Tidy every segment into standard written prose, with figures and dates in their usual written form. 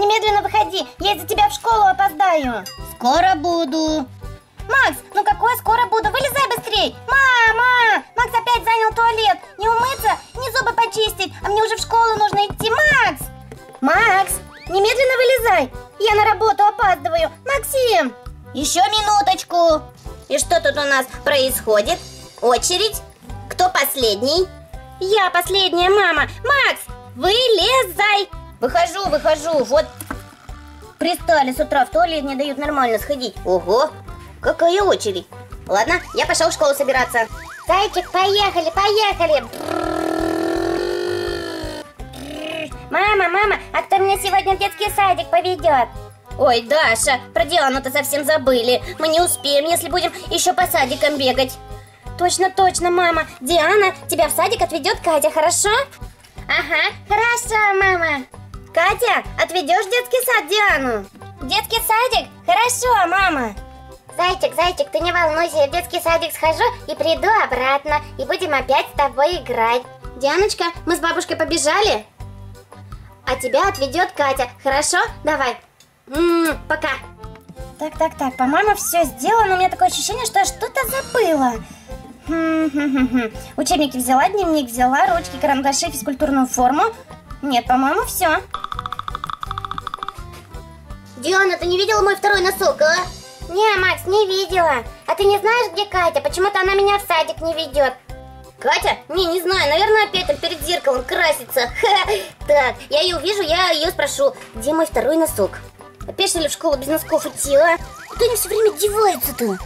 немедленно выходи, я из-за тебя в школу опоздаю. Скоро буду. Макс, ну какое скоро буду? Вылезай быстрей! Мама! Макс опять занял туалет. Не умыться, не зубы почистить, а мне уже в школу нужно идти. Макс! Макс, немедленно вылезай! Я на работу опаздываю. Максим! Еще минуточку. И что тут у нас происходит? Очередь? Кто последний? Я последняя, мама. Макс, вылезай! Выхожу. Вот пристали с утра в туалет, не дают нормально сходить. Ого, какая очередь. Ладно, я пошел в школу собираться. Зайчик, поехали. Мама, а кто меня сегодня в детский садик поведет? Ой, Даша, про Диану-то совсем забыли. Мы не успеем, если будем еще по садикам бегать. Точно, мама. Диана, тебя в садик отведет Катя, хорошо? Ага, хорошо, мама. Катя, отведешь в детский сад Диану? В детский садик? Хорошо, мама. Зайчик, ты не волнуйся, я в детский садик схожу и приду обратно, и будем опять с тобой играть. Дианочка, мы с бабушкой побежали? А тебя отведет Катя, хорошо? Давай. Пока. Так, по-моему, все сделано. У меня такое ощущение, что я что-то забыла. Учебники взяла, дневник взяла, ручки, карандаши, физкультурную форму. Нет, по-моему, все. Диана, ты не видела мой второй носок, а? Не, Макс, не видела. А ты не знаешь, где Катя? Почему-то она меня в садик не ведет. Катя? Не знаю, наверное, опять там перед зеркалом красится. Так, я ее увижу, я ее спрошу, где мой второй носок? Опять что ли в школу без носков идти, а? Куда они все время деваются-то?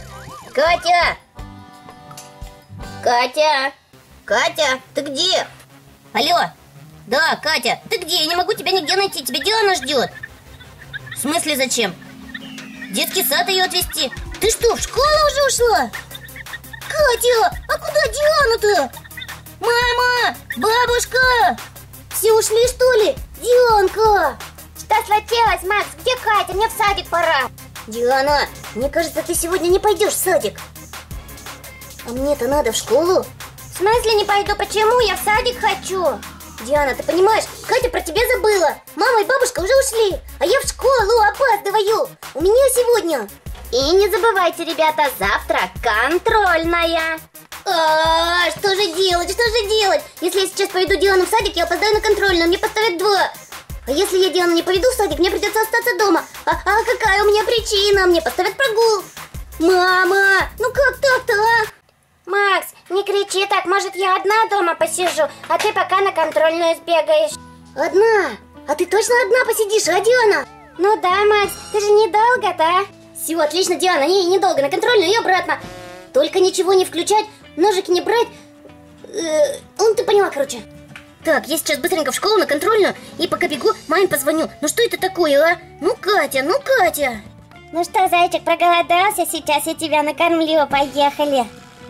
Катя, ты где? Алло, да, Катя, ты где? Я не могу тебя нигде найти, тебя Диана ждет. В смысле зачем? Детский сад ее отвезти. Ты что, в школу уже ушла? Катя, а куда Диана-то? Мама, бабушка, все ушли что ли? Дианка! Что случилось, Макс? Где Катя? Мне в садик пора. Диана, мне кажется, ты сегодня не пойдешь в садик. А мне-то надо в школу. В смысле не пойду? Почему? Я в садик хочу. Диана, ты понимаешь, Катя про тебя забыла. Мама и бабушка уже ушли, а я в школу опаздываю. У меня сегодня. И не забывайте, ребята, завтра контрольная. Что же делать? Если я сейчас поведу Диану в садик, я опоздаю на контрольную, мне поставят 2. А если я Диану не поведу в садик, мне придется остаться дома. А какая у меня причина? Мне поставят прогул. Мама, ну как так-то, а? Макс, не кричи так, может я одна дома посижу, а ты пока на контрольную сбегаешь. Одна? А ты точно одна посидишь, а, Диана? Ну да, Макс, ты же недолго-то. Все, отлично, Диана, недолго, на контрольную и обратно. Только ничего не включать, ножики не брать. Ты поняла, короче. Так, я сейчас быстренько в школу на контрольную и пока бегу, маме позвоню. Ну что это такое, а? Ну, Катя. Ну что, зайчик, проголодался? Сейчас я тебя накормлю, поехали.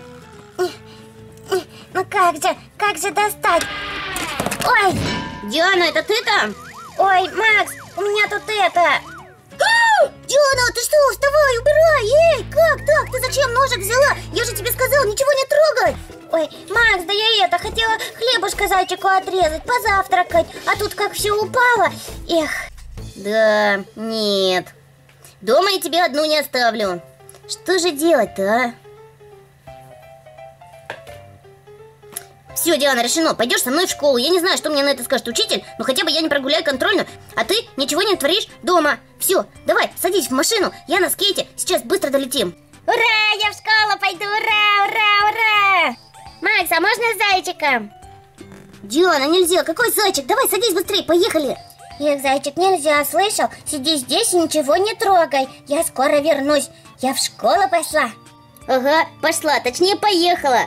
Ну как же достать? Ой! Диана, это ты там? Ой, Макс, у меня тут это... Диана, ты что? Вставай, убирай! Эй, как так? Ты зачем ножик взяла? Я же тебе сказала, ничего не трогай! Ой, Макс, да я хотела хлебушка зайчику отрезать, позавтракать, а тут как все упало. Эх. Да, нет. Дома я тебя одну не оставлю. Что же делать-то, а? Все, Диана, решено. Пойдешь со мной в школу. Я не знаю, что мне на это скажет учитель, но хотя бы я не прогуляю контрольную, а ты ничего не творишь дома. Все, давай, садись в машину. Я на скейте. Сейчас быстро долетим. Ура, я в школу пойду. Ура! Макс, а можно с зайчиком? Диана, нельзя. Какой зайчик? Давай, садись быстрее, поехали. Эх, зайчик, нельзя, слышал? Сиди здесь и ничего не трогай. Я скоро вернусь. Я в школу пошла. Ага, пошла, точнее поехала.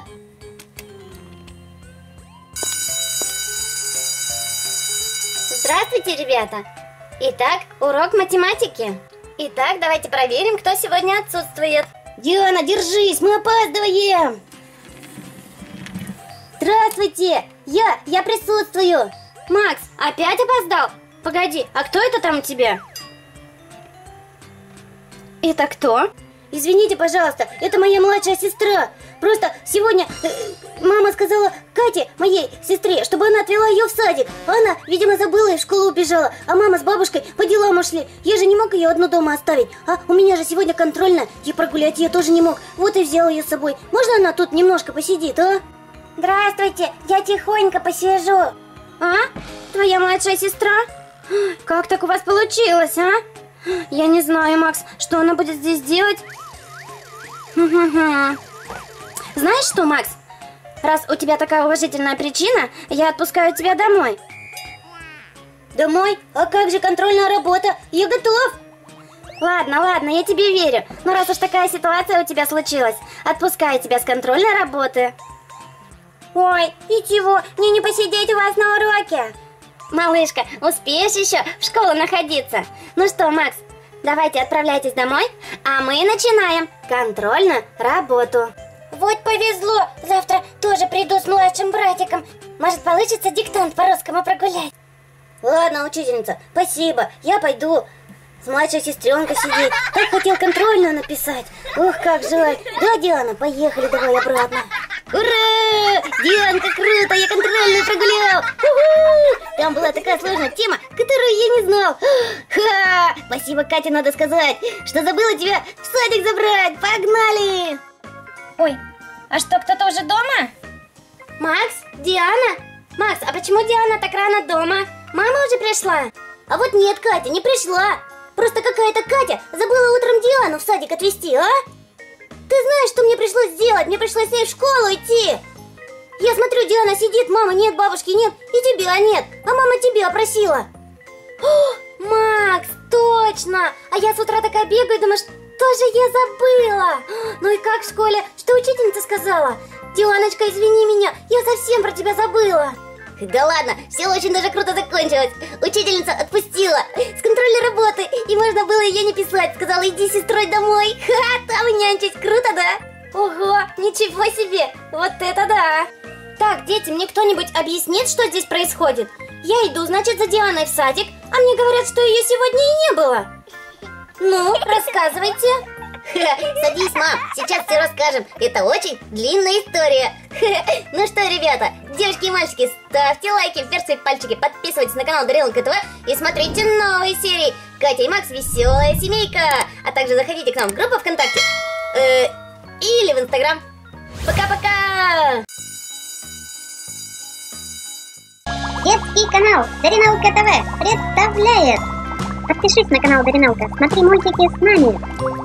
Здравствуйте, ребята! Итак, урок математики. Итак, давайте проверим, кто сегодня отсутствует. Диана, держись, мы опаздываем. Здравствуйте, я присутствую. Макс, опять опоздал? Погоди, а кто это там у тебя? Это кто? Извините, пожалуйста, это моя младшая сестра. Просто сегодня мама сказала Кате, моей сестре, чтобы она отвела ее в садик. Она, видимо, забыла и в школу убежала. А мама с бабушкой по делам ушли. Я же не мог ее одну дома оставить. А у меня же сегодня контрольная, и прогулять ее тоже не мог. Вот и взял ее с собой. Можно она тут немножко посидит, а? Здравствуйте, я тихонько посижу. А? Твоя младшая сестра? Как так у вас получилось, а? Я не знаю, Макс, что она будет здесь делать. Знаешь что, Макс? Раз у тебя такая уважительная причина, я отпускаю тебя домой. Домой? А как же контрольная работа? Я готов. Ладно, ладно, я тебе верю. Но раз уж такая ситуация у тебя случилась, отпускаю тебя с контрольной работы. Ой, и чего? Мне не посидеть у вас на уроке? Малышка, успеешь еще в школу находиться? Ну что, Макс, давайте отправляйтесь домой, а мы начинаем контрольную работу. Вот повезло, завтра тоже приду с младшим братиком. Может, получится диктант по-русскому прогулять? Ладно, учительница, спасибо, я пойду с младшей сестренкой сидеть. Так хотел контрольную написать. Ох, как жаль. Да, Диана, поехали, давай обратно. Ура! Дианка, круто, я контрольную прогулял. У-ху! Там была такая сложная тема, которую я не знал. Ха! Спасибо, Кате, надо сказать, что забыла тебя в садик забрать. Погнали! Ой, а что, кто-то уже дома? Макс? Диана? Макс, а почему Диана так рано дома? Мама уже пришла? А вот нет, Катя, не пришла. Просто какая-то Катя забыла утром Диану в садик отвезти, а? Ты знаешь, что мне пришлось сделать? Мне пришлось с ней в школу идти. Я смотрю, Диана сидит, мамы нет, бабушки нет, и тебя нет. А мама тебя просила. О, Макс, точно! А я с утра такая бегаю, думаю, что же я забыла. Ну и как в школе? Что учительница сказала? Дианочка, извини меня, я совсем про тебя забыла. Да ладно, все очень даже круто закончилось. Учительница отпустила с контрольной работы, и можно было ее не писать. Сказала, иди с сестрой домой. Ха, там нянчить, круто, да? Ого, ничего себе, вот это да. Так, дети, мне кто-нибудь объяснит, что здесь происходит? Я иду, значит, за Дианой в садик, а мне говорят, что ее сегодня и не было. Ну, рассказывайте. Садись, мам, сейчас все расскажем. Это очень длинная история. Ну что, ребята, девочки и мальчики, ставьте лайки, вверх свои пальчики, подписывайтесь на канал Даринка ТВ и смотрите новые серии Катя и Макс Веселая Семейка. А также заходите к нам в группу ВКонтакте или в Инстаграм. Пока-пока! Детский канал Дариналка ТВ представляет. Подпишись на канал Дариналка, смотри мультики с нами.